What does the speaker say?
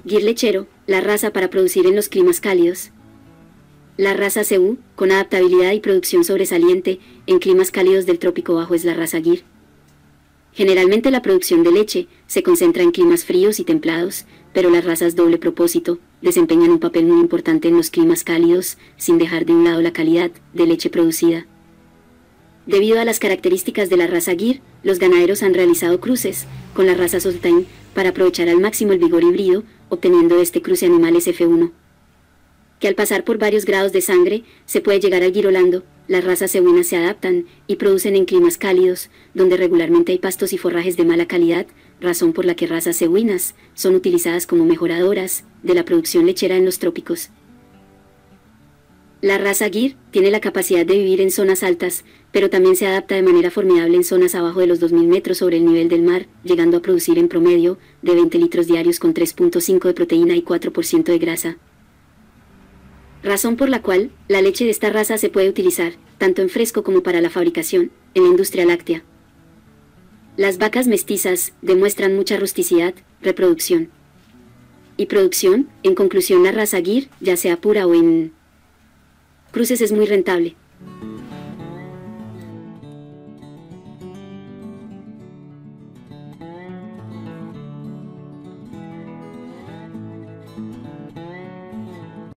Gir lechero, la raza para producir en los climas cálidos. La raza CU, con adaptabilidad y producción sobresaliente en climas cálidos del trópico bajo, es la raza Gir. Generalmente la producción de leche se concentra en climas fríos y templados, pero las razas doble propósito desempeñan un papel muy importante en los climas cálidos, sin dejar de un lado la calidad de leche producida. Debido a las características de la raza Gir, los ganaderos han realizado cruces con la raza Holstein para aprovechar al máximo el vigor híbrido, obteniendo de este cruce animales F1. Que al pasar por varios grados de sangre, se puede llegar al Gir holando. Las razas cebuinas se adaptan y producen en climas cálidos, donde regularmente hay pastos y forrajes de mala calidad, razón por la que razas cebuinas son utilizadas como mejoradoras de la producción lechera en los trópicos. La raza Gir tiene la capacidad de vivir en zonas altas, pero también se adapta de manera formidable en zonas abajo de los 2000 metros sobre el nivel del mar, llegando a producir en promedio de 20 litros diarios con 3.5 de proteína y 4% de grasa. Razón por la cual la leche de esta raza se puede utilizar, tanto en fresco como para la fabricación, en la industria láctea. Las vacas mestizas demuestran mucha rusticidad, reproducción y producción. En conclusión, la raza Gir, ya sea pura o en cruces, es muy rentable.